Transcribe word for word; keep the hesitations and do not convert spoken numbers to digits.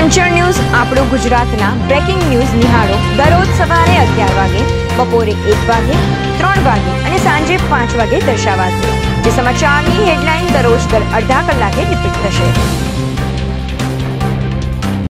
ચંચળ news આપણું ગુજરાતના breaking news નિહાળો દરરોજ સવારે અગિયાર વાગે, બપોરે એક વાગે, ત્રણ વાગે અને સાંજે પાંચ વાગે દર્શાવાશે. જે સમાચારની હેડલાઇન દરરોજ દર અડધા કલાકે રિપીટ થશે.